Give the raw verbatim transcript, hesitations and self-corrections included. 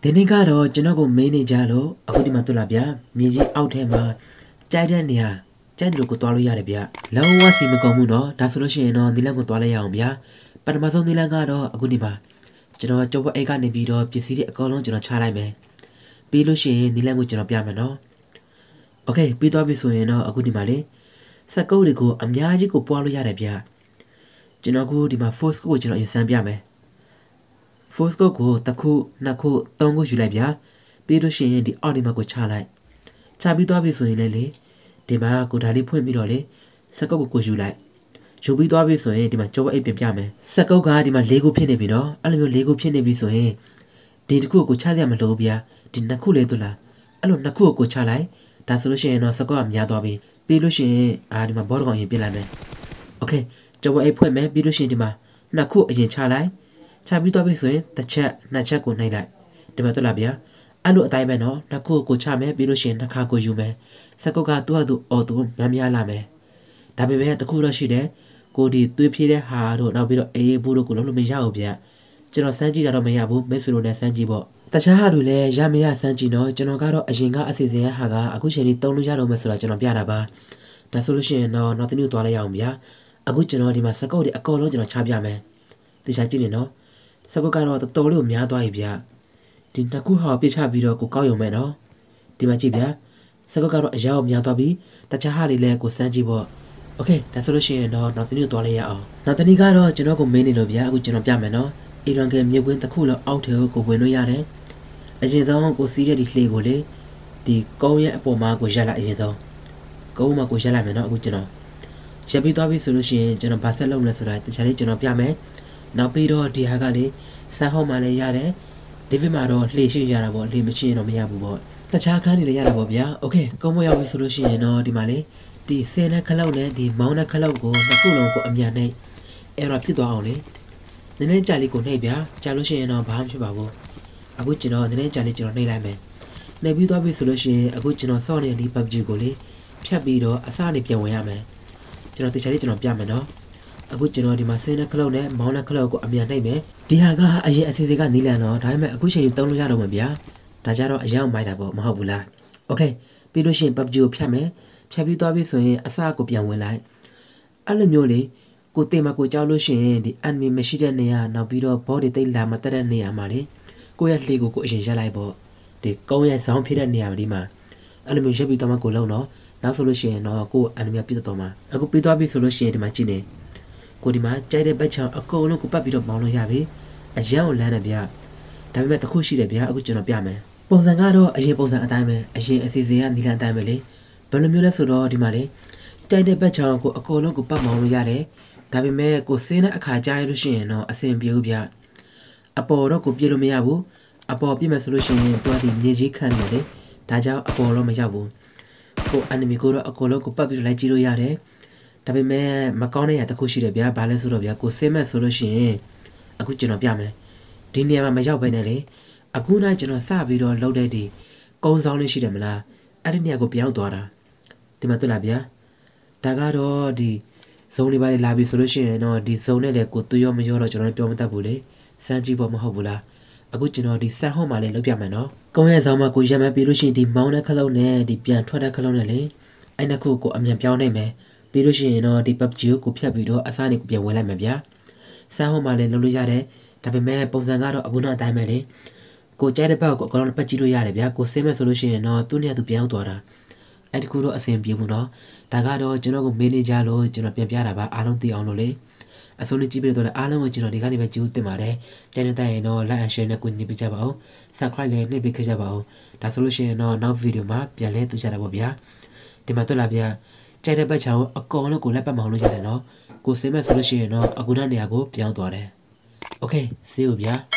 ဒီနေ့ကတော့ကျွန်တော်ကိုမင်းနေကြလို့အခုဒီမှာတွေ့လာဗျမြေကြီးအောက်ထဲမှာကြိုက်တဲ့နေရာကြိုက်တယ်လို့ကိုသွားလို့ရတယ်ဗျလောဝစီမကုန်ဘူးနော်ဒါဆိုလို့ရှိရင်တော့ဒီလန်ကိုသွားလိုက်ရအောင်ဗျပထမဆုံးဒီလန်ကတော့အခုဒီမှာကျွန်တော်ကြောက်အိတ်ကနေပြီးတော့ပစ္စည်းတွေအကုန်လုံးကျွန်တော်ချလိုက်မယ်ပြီးလို့ရှိရင်ဒီလန်ကိုကျွန်တော်ပြမယ်နော်โอเคပြီးသွားပြီဆိုရင်တော့အခုဒီမှာလေစက်ကုတ်တွေကိုအများကြီးကိုပွားလို့ရတယ်ဗျကျွန်တော်အခုဒီမှာ force ကိုကျွန်တော်အရင်စမ်းပြမယ်force ကိုတစ်ခုနှစ်ခုသုံးခုယူလိုက်ဗျာပြီးလို့ရှိရင်ဒီအောက်ဒီမှာကိုချလိုက်ချပြီးသွားပြီဆိုရင်လည်းလေဒီမှာကိုဒါလေးဖွင့်ပြီးတော့လေစက်ကုတ်ကိုကိုယူလိုက်ယူပြီးသွားပြီဆိုရင်ဒီမှာကြောအိတ်ပြင်ပြမယ်စက်ကုတ်ကဒီမှာ၄ခုဖြစ်နေပြီနော်အဲ့လိုမျိုး၄ခုဖြစ်နေပြီဆိုရင်ဒီတစ်ခုကိုချရမလို့ဗျာဒီနှစ်ခုလေးတူလားအဲ့လိုနှစ်ခုကိုကိုချလိုက်ဒါဆိုလို့ရှိရင်တော့စက်ကုတ်ကများသွားပြီပြီးလို့ရှိရင်အာဒီမှာဘောကောင်ရင်ပြင်လိုက်မယ်โอเคကြောအိတ်ဖွင့်မယ်ပြီးလို့ရှိရင်ဒီမှာနှစ်ခုအရင်ချလိုက်ချပြီးတော့ပြီဆိုရင်တစ်ချက်နှစ်ချက်ကိုနှိပ်လိုက်ဒီမှာတွေ့လားဗျာအဲ့လိုအတိုင်းပဲနော်နှစ်ခုကိုချမယ်ပြီးလို့ရှိရင်နှစ်ခါကိုယူမယ်စက်ကုတ်ကသူ့ဟာသူအော်သူများများလာမယ်ဒါပေမဲ့တစ်ခုတော့ရှိတယ်ကိုဒီသွေးဖြည့်တဲ့ဟာတို့နောက်ပြီးတော့အေးဘူးတို့ကိုလုံးလို့မရဘူးဗျာကျွန်တော်စမ်းကြည့်တာတော့မရဘူးမိတ်ဆွေတို့လည်းစမ်းကြည့်ပေါ့တခြားဟာတွေလည်းရမရစမ်းကြည့်နော်ကျွန်တော်ကတော့အရင်ကအစီအစဉ်ဟာကအခုချိန်လေးတုံးလို့ရတော့မယ်ဆိုတော့ကျွန်တော်ပြတာပါဒါဆိုလို့ရှိရင်တော့နောက်တစ်မျိုးသွားလိုက်ရအောင်ဗျာအခုကျွန်တော်ဒီမှာစက်ကုတ်တွေအကုန်လုံးကျွန်တော်ချပြမယ်တခြားကြည့်နေနော်စက်ကုတ်ကတော့တော်တော်လေးကိုများသွားပြီဗျာဒီနှစ်ခုဟာပြစ်ချပြီးတော့ကိုကောက်ရုံမဲ့နော်ဒီမှာကြည့်ဗျာစက်ကုတ်ကတော့အရောက်များသွားပြီတခြားဟာတွေလည်းကိုစမ်းကြည့်ပေါ့โอเคဒါဆိုလို့ရှိရင်တော့နောက်တစ်နေ့သွားလိုက်ရအောင်နောက်တစ်နေ့ကတော့ကျွန်တော်ကိုမင်းနေလို့ဗျာအခုကျွန်တော်ပြမယ်နော်အီရန်ကမြေကွင်းတစ်ခုလောက်အောက်ထဲကိုဝင်လို့ရတယ်အရင်ဆုံးကိုစီးတဲ့ဒီလှေကိုလေဒီကုန်းရဲ့အပေါ်မှာကိုရက်လိုက်အရင်ဆုံးကုန်းမှာကိုရက်လိုက်မယ်နော်အခုကျွန်တော်ရက်ပြီးသွားပြီဆိုလို့ရှိရင်ကျွန်တော်ဘာဆက်လုပ်လဲဆိုတာတခြားလေးကျွန်တော်ပြမယ်နောက်ပြီးတော့ဒီဟာကလေဆန်ဟောင်းမှလည်းရတယ်ဒီဘက်မှာတော့လှေရှိရတာပေါ့လှေမရှိရင်တော့မရဘူးပေါ့တခြားခန်းတွေလည်းရတာပေါ့ဗျာโอเคကုန်းမရောက်ပြီဆိုလို့ရှိရင်တော့ဒီမှာလေဒီဆင်းတဲ့ခလောက်နဲ့ဒီမောင်းတဲ့ခလောက်ကိုနှစ်ခုလုံးကိုအမြန်နဲ့အဲ့တော့ဖြစ်သွားအောင်လေနည်းနည်းကြာလေးကိုနှိပ်ဗျာကြာလို့ရှိရင်တော့ဘာမှဖြစ်ပါဘူးအခုကျွန်တော်နည်းနည်းကြာလေးကျွန်တော်နှိပ်လိုက်မယ်နှိပ်ပြီးသွားပြီဆိုလို့ရှိရင်အခုကျွန်တော်စော့နေတဲ့ဒီ pub ကြီးကိုလေဖြတ်ပြီးတော့အစနေပြန်ဝင်ရမယ်ကျွန်တော်တခြားလေးကျွန်တော်ပြမယ်နော်အခုကျွန်တော်ဒီမှာဆင်းတဲ့ခလောက်နဲ့မောင်းတဲ့ခလောက်ကိုအမြန်နှိပ်မယ်ဒီဟာကအရင်အစီအစဉ်ကနီးလန်တော့ဒါပေမဲ့အခုချိန်ကြီးတုံးလို့ရတော့မှာဗျာဒါကြတော့အရောက်မိုက်တာပေါ့မဟုတ်ဘူးလားโอเคပြီးလို့ရှိရင် pub ကြီးကိုဖြတ်မယ်ဖြတ်ပြီးသွားပြီဆိုရင်အစကိုပြန်ဝင်လိုက်အဲ့လိုမျိုးလေကိုတင်မကိုကြောက်လို့ရှိရင်ဒီ enemy မရှိတဲ့နေရာနောက်ပြီးတော့ body တိတ်လာမတက်တဲ့နေရာမှာလေကိုရဲ့လှေကိုကိုအရင်ရက်လိုက်ပေါ့ဒီကုန်းရဲ့ဇောင်းဖြစ်တဲ့နေရာဒီမှာအဲ့လိုမျိုးရက်ပြီးတော့မှကိုလုံးတော့နောက်ဆိုလို့ရှိရင်တော့ကို enemy ပြတ်တော့မှာအခုပြီးသွားပြီဆိုလို့ရှိရင်ဒီမှာကြည့်နေကိုဒီမှာကြိုက်တဲ့ဘက်ချောင်းအကုန်လုံးကိုပတ်ပြီးတော့မောင်းလို့ရပြီအရန်ကိုလမ်းတယ်ဗျာဒါပေမဲ့တစ်ခုရှိတယ်ဗျာအခုကျွန်တော်ပြမယ်ပုံစံကတော့အရင်ပုံစံအတိုင်းပဲအရင်အစီအစဉ်ကနီလန်အတိုင်းပဲလေဘယ်လိုမျိုးလဲဆိုတော့ဒီမှာလေတိုက်တဲ့ဘက်ချောင်းကိုအကုန်လုံးကိုပတ်မောင်းလို့ရတယ်ဒါပေမဲ့ကိုစင်းတဲ့အခါကြားရလို့ရှိရင်တော့အဆင်ပြေဘူးဗျအပေါ်တော့ကိုပြေလို့မရဘူးအပေါ်ပြည့်မယ်ဆိုလို့ရှိရင်တွားဒီမြေကြီးခန့်နေလေဒါကြောင့်အပေါ်တော့မရောက်ဘူးကို enemy ကိုတော့အကုန်လုံးကိုပတ်ပြီးလိုက်ကြည့်လို့ရတယ်ဒါပေမဲ့မကောင်းတဲ့ຢာတစ်ခုရှိတယ်ဗျာဘာလဲဆိုတော့ဗျာကိုစင်းမဲ့ဆိုလို့ရှိရင်အခုကျွန်တော်ပြမယ်ဒီနေရာမှာမရောက်ဘဲနဲ့လေအခုနိုင်ကျွန်တော်စပြီးတော့လှုပ်တဲ့ဒီကုန်းဆောင်လေးရှိတယ်မလားအဲ့ဒီနေရာကိုပြောင်းသွားတာဒီမှာတွေ့လားဗျာဒါကတော့ဒီဇုံလေးပါလေလာပြီဆိုလို့ရှိရင်တော့ဒီဇုံနဲ့လေကိုသွေးရောမရောတော့ကျွန်တော်ပြောမတတ်ဘူးလေစမ်းကြည့်ဖို့မဟုတ်ဘူးလားအခုကျွန်တော်ဒီဆန်ဟော့မှာလေလုပ်ပြမယ်နော်ကုန်းရဲ့ဇောင်းမှာကိုရမ်းမပြီးလို့ရှိရင်ဒီမောင်းတဲ့ခလုံးနဲ့ဒီပြန်ထွက်တဲ့ခလုံးနဲ့လေအဲ့နှစ်ခုကိုအမြန်ပြောင်းနိုင်မယ်ပြီးလို့ရှိရင်တော့ဒီ pub ကြီးကိုဖြတ်ပြီးတော့အစားနေကိုပြန်ဝင်လိုက်မယ်ဗျာဆန်ဟော့မှာလေလုပ်လို့ရတယ်ဒါပေမဲ့ပုံစံကတော့အခုနောက်အတိုင်းပဲလေကိုကြိုက်တဲ့ဘက်ကိုအကောင်ပတ်ကြည့်လို့ရတယ်ဗျာကိုစင်းမဲ့ဆိုလို့ရှိရင်တော့သူ့နေရာသူပြောင်းသွားတာအဲ့ဒီကူတော့အဆင်ပြေဘူးနော်ဒါကတော့ကျွန်တော်ကိုမေးနေကြလို့ကျွန်တော်ပြန်ပြတာပါအားလုံးသိအောင်လို့လေအဆုံးနဲ့ကြည့်ပြီးတော့အားလုံးကိုကျွန်တော်ဒီကနေပဲကြည့်ဦးတင်ပါတယ်ကျန်တဲ့ရင်တော့ like and share နဲ့ကိုညီပေးကြပါဦး subscribe လည်းနှိပ်ပေးခဲ့ကြပါဦးဒါဆိုလို့ရှိရင်တော့နောက်ဗီဒီယိုမှာပြန်လဲတွေ့ကြတာပေါ့ဗျာဒီမှာတွေ့လာဗျာကြိုက်တဲ့ဘက်ချောင်းအကောင်လုံးကိုလက်ပတ်မောင်းလို့ရတယ်နော်ကိုစင်းမဲ့ဆိုလို့ရှိရင်တော့အခုနောက်နေရာကိုပြောင်းသွားတယ် okay see you ဗျာ